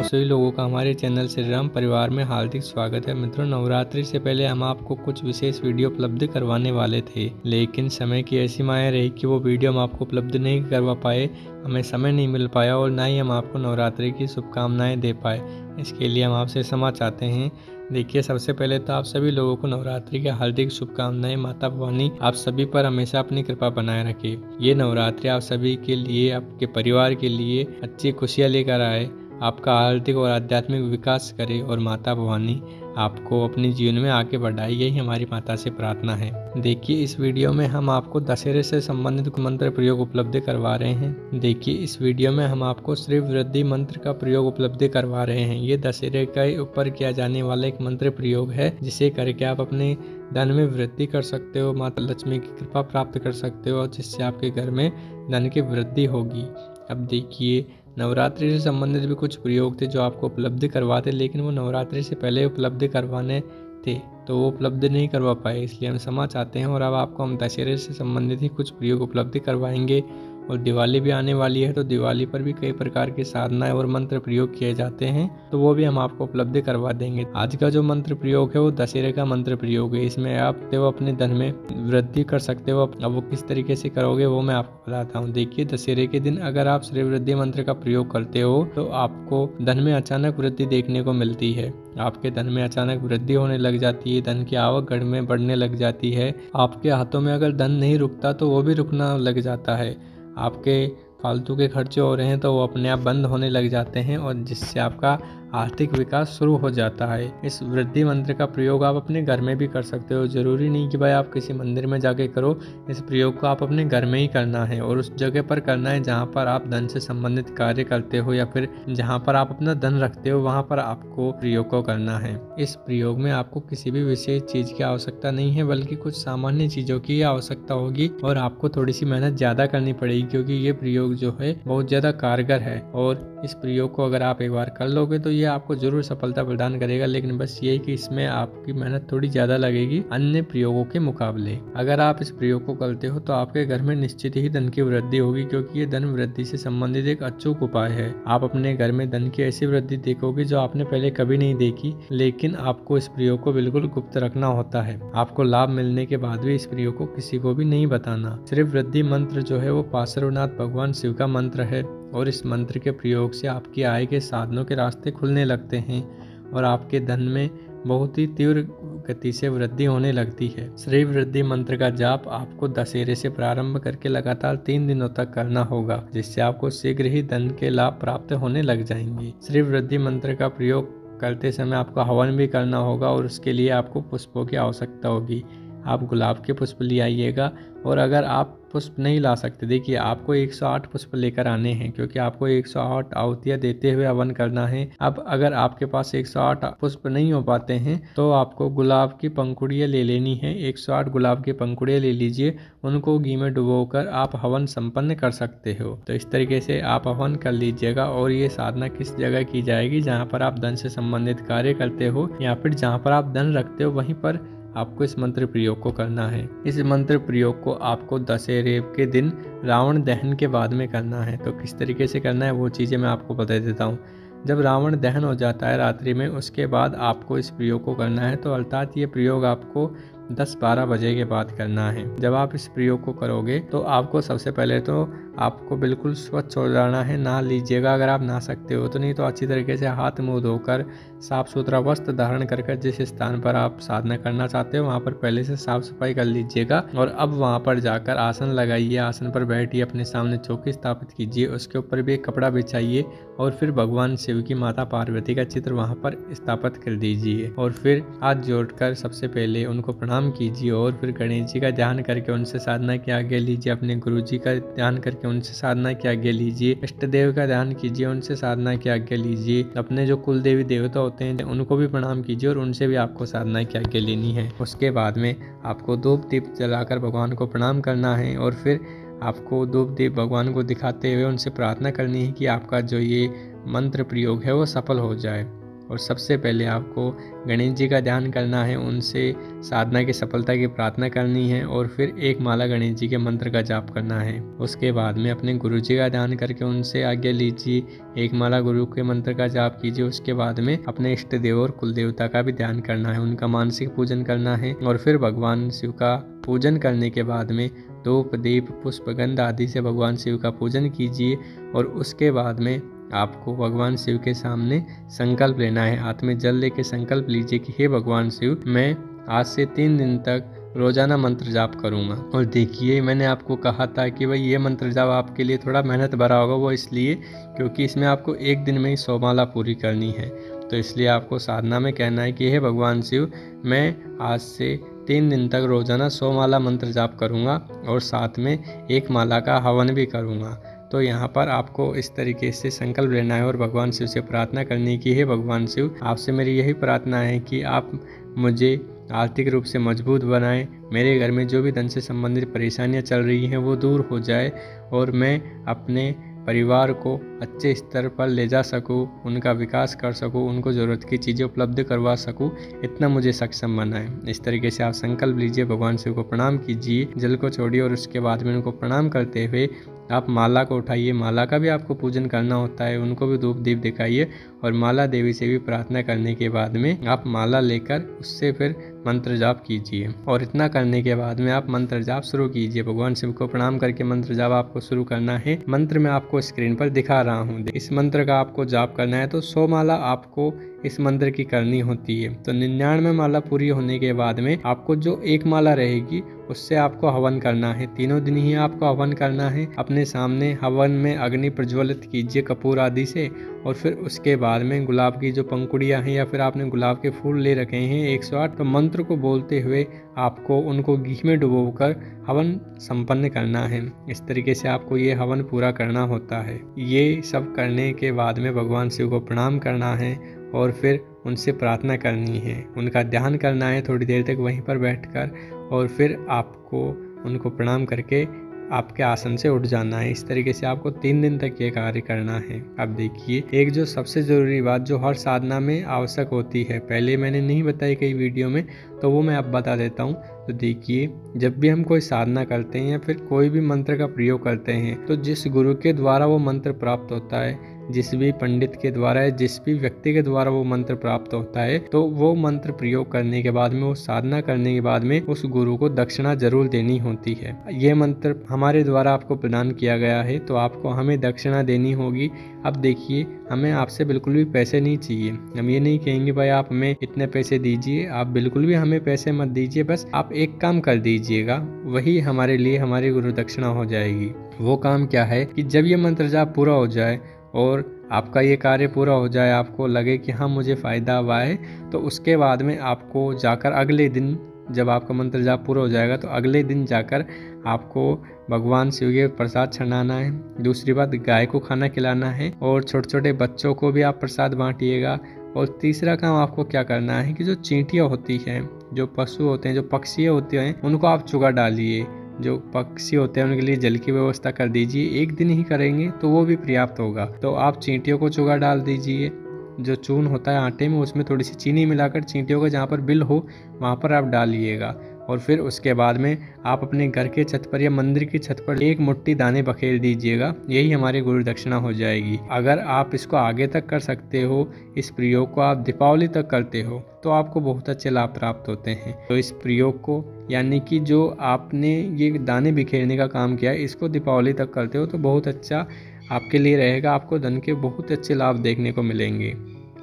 आप सभी लोगों का हमारे चैनल श्री राम परिवार में हार्दिक स्वागत है। मित्रों, नवरात्रि से पहले हम आपको कुछ विशेष वीडियो उपलब्ध करवाने वाले थे, लेकिन समय की ऐसी माया रही कि वो वीडियो हम आपको उपलब्ध नहीं करवा पाए। हमें समय नहीं मिल पाया और ना ही हम आपको नवरात्रि की शुभकामनाएं दे पाए। इसके लिए हम आपसे क्षमा चाहते हैं। देखिए, सबसे पहले तो आप सभी लोगों को नवरात्रि की हार्दिक शुभकामनाएं। माता भवानी आप सभी पर हमेशा अपनी कृपा बनाए रखे। ये नवरात्रि आप सभी के लिए, आपके परिवार के लिए अच्छी खुशियां लेकर आए, आपका आर्थिक और आध्यात्मिक विकास करे और माता भवानी आपको अपने जीवन में आगे बढ़ाए, यही हमारी माता से प्रार्थना है। देखिए, इस वीडियो में हम आपको दशहरे से संबंधित मंत्र प्रयोग उपलब्ध करवा रहे हैं। देखिए, इस वीडियो में हम आपको श्री वृद्धि मंत्र का प्रयोग उपलब्ध करवा रहे हैं। ये दशहरे के ऊपर किया जाने वाला एक मंत्र प्रयोग है, जिसे करके आप अपने धन में वृद्धि कर सकते हो, माता लक्ष्मी की कृपा प्राप्त कर सकते हो और जिससे आपके घर में धन की वृद्धि होगी। अब देखिए, नवरात्रि से संबंधित भी कुछ प्रयोग थे जो आपको उपलब्ध करवाते, लेकिन वो नवरात्रि से पहले उपलब्ध करवाने थे तो वो उपलब्ध नहीं करवा पाए, इसलिए हम क्षमा चाहते हैं। और अब आपको हम दशहरे से संबंधित ही कुछ प्रयोग उपलब्ध करवाएंगे। और दिवाली भी आने वाली है, तो दिवाली पर भी कई प्रकार की साधनाएं और मंत्र प्रयोग किए जाते हैं, तो वो भी हम आपको उपलब्ध करवा देंगे। आज का जो मंत्र प्रयोग है वो दशहरे का मंत्र प्रयोग है। इसमें आप अपने धन में वृद्धि कर सकते हो। अब वो किस तरीके से करोगे वो मैं आपको बताता हूँ। देखिए, दशहरे के दिन अगर आप श्री वृद्धि मंत्र का प्रयोग करते हो तो आपको धन में अचानक वृद्धि देखने को मिलती है। आपके धन में अचानक वृद्धि होने लग जाती है, धन की आवक घर में बढ़ने लग जाती है। आपके हाथों में अगर धन नहीं रुकता तो वो भी रुकना लग जाता है। आपके फालतू के खर्चे हो रहे हैं तो वो अपने आप बंद होने लग जाते हैं और जिससे आपका आर्थिक विकास शुरू हो जाता है। इस वृद्धि मंत्र का प्रयोग आप अपने घर में भी कर सकते हो। जरूरी नहीं कि भाई आप किसी मंदिर में जाके करो। इस प्रयोग को आप अपने घर में ही करना है और उस जगह पर करना है जहाँ पर आप धन से संबंधित कार्य करते हो या फिर जहाँ पर आप अपना धन रखते हो, वहाँ पर आपको प्रयोग को करना है। इस प्रयोग में आपको किसी भी विशेष चीज की आवश्यकता नहीं है, बल्कि कुछ सामान्य चीजों की आवश्यकता होगी और आपको थोड़ी सी मेहनत ज्यादा करनी पड़ेगी, क्योंकि ये प्रयोग जो है बहुत ज्यादा कारगर है। और इस प्रयोग को अगर आप एक बार कर लोगे तो ये आपको जरूर सफलता प्रदान करेगा, लेकिन बस ये कि इसमें आपकी मेहनत थोड़ी ज्यादा लगेगी अन्य प्रयोगों के मुकाबले। अगर आप इस प्रयोग को करते हो तो आपके घर में निश्चित ही धन की वृद्धि होगी, क्योंकि ये धन वृद्धि से संबंधित एक अचूक उपाय है। आप अपने घर में धन की ऐसी वृद्धि देखोगे जो आपने पहले कभी नहीं देखी, लेकिन आपको इस प्रयोग को बिल्कुल गुप्त रखना होता है। आपको लाभ मिलने के बाद भी इस प्रयोग को किसी को भी नहीं बताना। श्री वृद्धि मंत्र जो है वो पार्श्वनाथ भगवान शिव का मंत्र है और इस मंत्र के प्रयोग से आपकी आय के साधनों के रास्ते खुलने लगते हैं और आपके धन में बहुत ही तीव्र गति से वृद्धि होने लगती है। श्री वृद्धि मंत्र का जाप आपको दशहरे से प्रारंभ करके लगातार 3 दिनों तक करना होगा, जिससे आपको शीघ्र ही धन के लाभ प्राप्त होने लग जाएंगे। श्री वृद्धि मंत्र का प्रयोग करते समय आपको हवन भी करना होगा और उसके लिए आपको पुष्पों की आवश्यकता होगी। आप गुलाब के पुष्प ले आइएगा और अगर आप पुष्प नहीं ला सकते, देखिए आपको 108 पुष्प लेकर आने हैं, क्योंकि आपको 108 आहुतियाँ देते हुए हवन करना है। अब अगर आपके पास 108 पुष्प नहीं हो पाते हैं तो आपको गुलाब की पंखुड़ियाँ ले लेनी है। 108 गुलाब की पंखुड़ियाँ ले लीजिए, उनको घी में डुबोकर आप हवन संपन्न कर सकते हो। तो इस तरीके से आप हवन कर लीजिएगा। और ये साधना किस जगह की जाएगी? जहाँ पर आप धन से संबंधित कार्य करते हो या फिर जहाँ पर आप धन रखते हो, वहीं पर आपको इस मंत्र प्रयोग को करना है। इस मंत्र प्रयोग को आपको दशहरे के दिन रावण दहन के बाद में करना है। तो किस तरीके से करना है वो चीज़ें मैं आपको बता देता हूँ। जब रावण दहन हो जाता है रात्रि में, उसके बाद आपको इस प्रयोग को करना है। तो अर्थात ये प्रयोग आपको 10-12 बजे के बाद करना है। जब आप इस प्रयोग को करोगे तो आपको सबसे पहले तो आपको बिल्कुल स्वच्छ हो जाना है। नहा लीजिएगा अगर आप नहा सकते हो तो, नहीं तो अच्छी तरीके से हाथ मुंह धोकर साफ सुथरा वस्त्र धारण कर जिस स्थान पर आप साधना करना चाहते हो वहाँ पर पहले से साफ सफाई कर लीजिएगा। और अब वहाँ पर जाकर आसन लगाइए, आसन पर बैठिए, अपने सामने चौकी स्थापित कीजिए, उसके ऊपर भी एक कपड़ा बिछाइए और फिर भगवान शिव की माता पार्वती का चित्र वहाँ पर स्थापित कर दीजिए। और फिर हाथ जोड़कर सबसे पहले उनको प्रणाम कीजिए और फिर गणेश जी का ध्यान करके उनसे साधना की आज्ञा लीजिए, अपने गुरु जी का ध्यान करके उनसे साधना की आज्ञा लीजिए, इष्ट देव का ध्यान कीजिए, उनसे साधना की आज्ञा लीजिए, अपने जो कुल देवी देवता होते हैं उनको भी प्रणाम कीजिए और उनसे भी आपको साधना की आज्ञा लेनी है। उसके बाद में आपको धूप दीप जलाकर भगवान को प्रणाम करना है और फिर आपको धूप दीप भगवान को दिखाते हुए उनसे प्रार्थना करनी है कि आपका जो ये मंत्र प्रयोग है वो सफल हो जाए। और सबसे पहले आपको गणेश जी का ध्यान करना है, उनसे साधना की सफलता की प्रार्थना करनी है और फिर एक माला गणेश जी के मंत्र का जाप करना है। उसके बाद में अपने गुरु जी का ध्यान करके उनसे आज्ञा लीजिए, एक माला गुरु के मंत्र का जाप कीजिए। उसके बाद में अपने इष्ट देव और कुल देवता का भी ध्यान करना है, उनका मानसिक पूजन करना है और फिर भगवान शिव का पूजन करने के बाद में धूप दीप पुष्प गंध आदि से भगवान शिव का पूजन कीजिए। और उसके बाद में आपको भगवान शिव के सामने संकल्प लेना है, हाथ में जल लेके संकल्प लीजिए कि हे भगवान शिव, मैं आज से 3 दिन तक रोजाना मंत्र जाप करूंगा। और देखिए, मैंने आपको कहा था कि भाई ये मंत्र जाप आपके लिए थोड़ा मेहनत भरा होगा, वो इसलिए क्योंकि इसमें आपको एक दिन में ही 100 माला पूरी करनी है। तो इसलिए आपको साधना में कहना है कि हे भगवान शिव, मैं आज से 3 दिन तक रोजाना 100 माला मंत्र जाप करूंगा और साथ में 1 माला का हवन भी करूंगा। तो यहाँ पर आपको इस तरीके से संकल्प लेना है और भगवान शिव से प्रार्थना करनी कि हे भगवान शिव, आपसे मेरी यही प्रार्थना है कि आप मुझे आर्थिक रूप से मजबूत बनाएं, मेरे घर में जो भी धन से संबंधित परेशानियां चल रही हैं वो दूर हो जाए और मैं अपने परिवार को अच्छे स्तर पर ले जा सकूं, उनका विकास कर सकूं, उनको ज़रूरत की चीज़ें उपलब्ध करवा सकूं, इतना मुझे सक्षम बनाएं। इस तरीके से आप संकल्प लीजिए, भगवान शिव को प्रणाम कीजिए, जल को छोड़िए और उसके बाद में उनको प्रणाम करते हुए आप माला को उठाइए। माला का भी आपको पूजन करना होता है, उनको भी धूप दीप दिखाइए और माला देवी से भी प्रार्थना करने के बाद में आप माला लेकर उससे फिर मंत्र जाप कीजिए। और इतना करने के बाद में आप मंत्र जाप शुरू कीजिए। भगवान शिव को प्रणाम करके मंत्र जाप आपको शुरू करना है। मंत्र मैं आपको स्क्रीन पर दिखा रहा हूँ, इस मंत्र का आपको जाप करना है। तो 100 माला आपको इस मंत्र की करनी होती है। तो 99 माला पूरी होने के बाद में आपको जो 1 माला रहेगी उससे आपको हवन करना है। 3 दिन ही आपको हवन करना है। अपने सामने हवन में अग्नि प्रज्वलित कीजिए कपूर आदि से और फिर उसके बाद में गुलाब की जो पंखुड़ियां हैं या फिर आपने गुलाब के फूल ले रखे हैं 108, तो मंत्र को बोलते हुए आपको उनको घी में डुबोकर हवन संपन्न करना है। इस तरीके से आपको ये हवन पूरा करना होता है। ये सब करने के बाद में भगवान शिव को प्रणाम करना है और फिर उनसे प्रार्थना करनी है, उनका ध्यान करना है थोड़ी देर तक वहीं पर बैठकर और फिर आपको उनको प्रणाम करके आपके आसन से उठ जाना है। इस तरीके से आपको 3 दिन तक ये कार्य करना है। अब देखिए, एक जो सबसे ज़रूरी बात जो हर साधना में आवश्यक होती है, पहले मैंने नहीं बताई कई वीडियो में, तो वो मैं अब बता देता हूँ। तो देखिए, जब भी हम कोई साधना करते हैं या फिर कोई भी मंत्र का प्रयोग करते हैं, तो जिस गुरु के द्वारा वो मंत्र प्राप्त होता है, जिस भी पंडित के द्वारा है, जिस भी व्यक्ति के द्वारा वो मंत्र प्राप्त होता है, तो वो मंत्र प्रयोग करने के बाद में, वो साधना करने के बाद में उस गुरु को दक्षिणा जरूर देनी होती है। ये मंत्र हमारे द्वारा आपको प्रदान किया गया है तो आपको हमें दक्षिणा देनी होगी। अब देखिए, हमें आपसे बिल्कुल भी पैसे नहीं चाहिए। हम ये नहीं कहेंगे भाई आप हमें इतने पैसे दीजिए, आप बिल्कुल भी हमें पैसे मत दीजिए, बस आप एक काम कर दीजिएगा, वही हमारे लिए हमारी गुरु दक्षिणा हो जाएगी। वो काम क्या है कि जब ये मंत्र जाप पूरा हो जाए और आपका ये कार्य पूरा हो जाए, आपको लगे कि हाँ मुझे फ़ायदा हुआ है, तो उसके बाद में आपको जाकर अगले दिन, जब आपका मंत्र जाप पूरा हो जाएगा तो अगले दिन जाकर आपको भगवान शिव के प्रसाद चढ़ाना है। दूसरी बात, गाय को खाना खिलाना है और छोटे छोटे बच्चों को भी आप प्रसाद बांटिएगा। और तीसरा काम आपको क्या करना है कि जो चींटियाँ होती हैं, जो पशु होते हैं, जो पक्षी होते हैं, उनको आप चुगा डालिए। जो पक्षी होते हैं उनके लिए जल की व्यवस्था कर दीजिए। एक दिन ही करेंगे तो वो भी पर्याप्त होगा। तो आप चींटियों को चुगा डाल दीजिए। जो चून होता है आटे में, उसमें थोड़ी सी चीनी मिलाकर चींटियों का जहाँ पर बिल हो वहाँ पर आप डालिएगा। और फिर उसके बाद में आप अपने घर के छत पर या मंदिर की छत पर 1 मुट्ठी दाने बखेर दीजिएगा। यही हमारी गुरु दक्षिणा हो जाएगी। अगर आप इसको आगे तक कर सकते हो, इस प्रयोग को आप दीपावली तक करते हो, तो आपको बहुत अच्छे लाभ प्राप्त होते हैं। तो इस प्रयोग को, यानी कि जो आपने ये दाने बिखेरने का काम किया, इसको दीपावली तक करते हो तो बहुत अच्छा आपके लिए रहेगा। आपको धन के बहुत अच्छे लाभ देखने को मिलेंगे।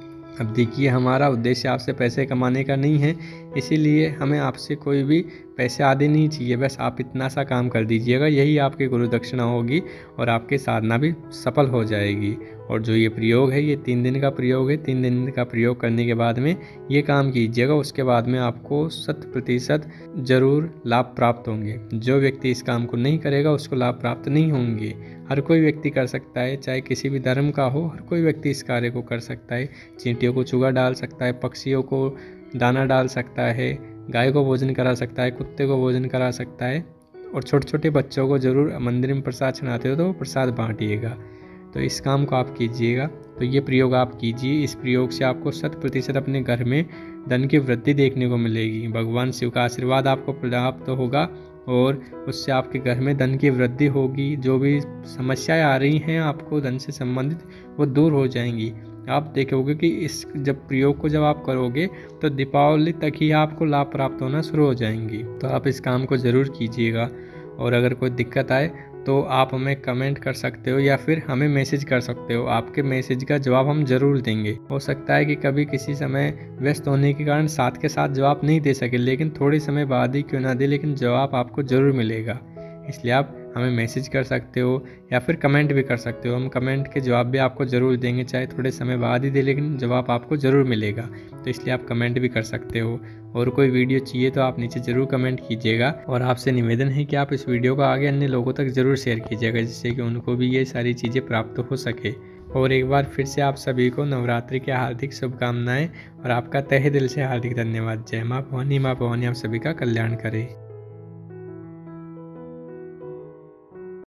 अब देखिए, हमारा उद्देश्य आपसे पैसे कमाने का नहीं है, इसीलिए हमें आपसे कोई भी पैसे आदि नहीं चाहिए। बस आप इतना सा काम कर दीजिएगा, यही आपकी गुरु दक्षिणा होगी और आपकी साधना भी सफल हो जाएगी। और जो ये प्रयोग है, ये 3 दिन का प्रयोग है। 3 दिन का प्रयोग करने के बाद में ये काम कीजिएगा, उसके बाद में आपको 100% जरूर लाभ प्राप्त होंगे। जो व्यक्ति इस काम को नहीं करेगा उसको लाभ प्राप्त नहीं होंगे। हर कोई व्यक्ति कर सकता है, चाहे किसी भी धर्म का हो, हर कोई व्यक्ति इस कार्य को कर सकता है। चींटियों को चुगा डाल सकता है, पक्षियों को दाना डाल सकता है, गाय को भोजन करा सकता है, कुत्ते को भोजन करा सकता है। और छोटे छोटे बच्चों को जरूर मंदिर में प्रसाद चढ़ाते हो तो प्रसाद बांटिएगा। तो इस काम को आप कीजिएगा। तो ये प्रयोग आप कीजिए, इस प्रयोग से आपको 100% अपने घर में धन की वृद्धि देखने को मिलेगी। भगवान शिव का आशीर्वाद आपको प्राप्त होगा और उससे आपके घर में धन की वृद्धि होगी। जो भी समस्याएं आ रही हैं आपको धन से संबंधित, वो दूर हो जाएंगी। आप देखोगे कि इस प्रयोग को जब आप करोगे तो दीपावली तक ही आपको लाभ प्राप्त होना शुरू हो जाएंगी। तो आप इस काम को ज़रूर कीजिएगा। और अगर कोई दिक्कत आए तो आप हमें कमेंट कर सकते हो या फिर हमें मैसेज कर सकते हो। आपके मैसेज का जवाब हम ज़रूर देंगे। हो सकता है कि कभी किसी समय व्यस्त होने के कारण साथ के साथ जवाब नहीं दे सके, लेकिन थोड़े समय बाद ही क्यों ना दे, लेकिन जवाब आपको ज़रूर मिलेगा। इसलिए आप हमें मैसेज कर सकते हो या फिर कमेंट भी कर सकते हो। हम कमेंट के जवाब भी आपको ज़रूर देंगे, चाहे थोड़े समय बाद ही दे, लेकिन जवाब आपको ज़रूर मिलेगा। तो इसलिए आप कमेंट भी कर सकते हो। और कोई वीडियो चाहिए तो आप नीचे ज़रूर कमेंट कीजिएगा। और आपसे निवेदन है कि आप इस वीडियो को आगे अन्य लोगों तक ज़रूर शेयर कीजिएगा, जिससे कि उनको भी ये सारी चीज़ें प्राप्त हो सके। और एक बार फिर से आप सभी को नवरात्रि की हार्दिक शुभकामनाएं और आपका तहे दिल से हार्दिक धन्यवाद। जय माँ भवानी। माँ भवानी आप सभी का कल्याण करे।